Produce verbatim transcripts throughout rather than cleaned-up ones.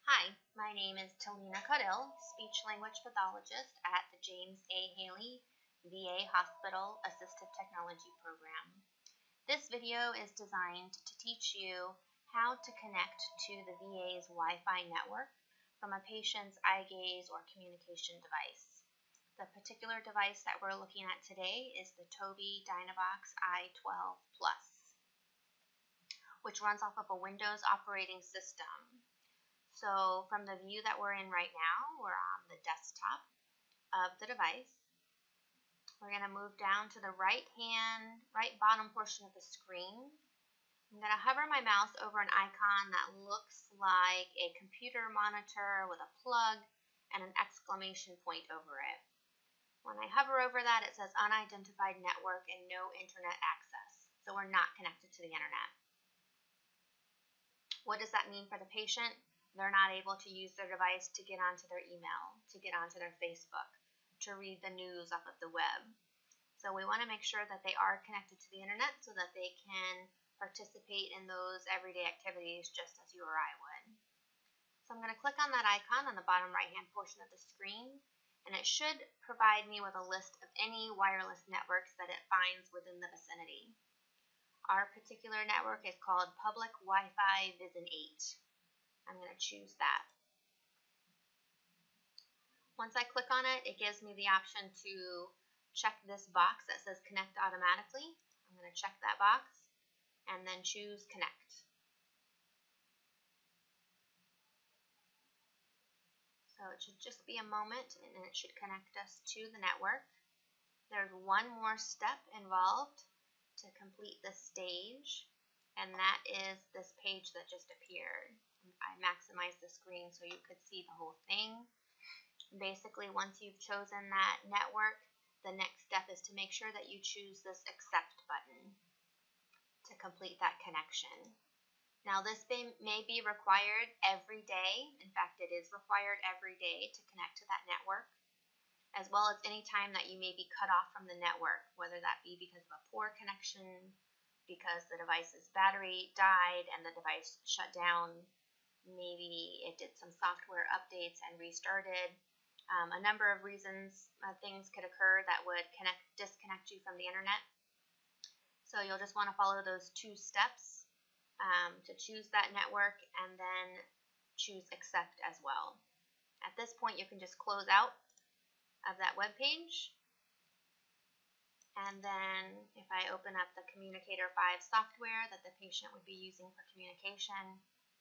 Hi, my name is Talina Caudill, speech-language pathologist at the James A. Haley V A Hospital Assistive Technology Program. This video is designed to teach you how to connect to the V A's Wi-Fi network from a patient's eye gaze or communication device. The particular device that we're looking at today is the Tobii-Dynavox I twelve Plus, which runs off of a Windows operating system. So from the view that we're in right now, we're on the desktop of the device. We're going to move down to the right hand, right bottom portion of the screen. I'm going to hover my mouse over an icon that looks like a computer monitor with a plug and an exclamation point over it. When I hover over that, it says unidentified network and no internet access. So we're not connected to the internet. What does that mean for the patient? They're not able to use their device to get onto their email, to get onto their Facebook, to read the news off of the web. So we want to make sure that they are connected to the internet so that they can participate in those everyday activities just as you or I would. So I'm going to click on that icon on the bottom right hand portion of the screen, and it should provide me with a list of any wireless networks that it finds within the vicinity. Our particular network is called Public Wi-Fi Vision eight. I'm going to choose that. Once I click on it, it gives me the option to check this box that says connect automatically. I'm going to check that box and then choose connect. So it should just be a moment and it should connect us to the network. There's one more step involved to complete this stage, and that is this page that just appeared. I maximized the screen so you could see the whole thing. Basically, once you've chosen that network, the next step is to make sure that you choose this accept button to complete that connection. Now, this may be required every day. In fact, it is required every day to connect to that network, as well as any time that you may be cut off from the network, whether that be because of a poor connection, because the device's battery died and the device shut down, maybe it did some software updates and restarted. Um, a number of reasons, uh, things could occur that would connect, disconnect you from the internet. So you'll just want to follow those two steps um, to choose that network and then choose accept as well. At this point, you can just close out of that web page. And then if I open up the Communicator five software that the patient would be using for communication,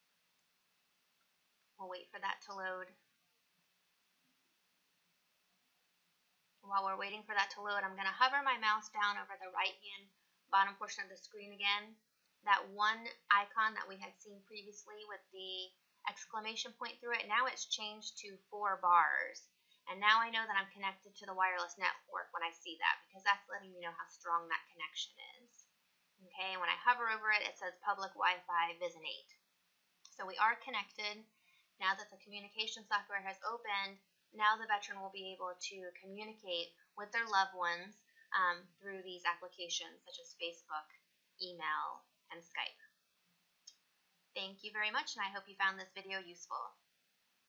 we'll wait for that to load. While we're waiting for that to load, I'm going to hover my mouse down over the right-hand bottom portion of the screen again. That one icon that we had seen previously with the exclamation point through it, now it's changed to four bars. And now I know that I'm connected to the wireless network when I see that, because that's letting me know how strong that connection is. Okay, and when I hover over it, it says Public Wi-Fi Vision eight. So we are connected. Now that the communication software has opened, now the veteran will be able to communicate with their loved ones um, through these applications such as Facebook, email, and Skype. Thank you very much, and I hope you found this video useful.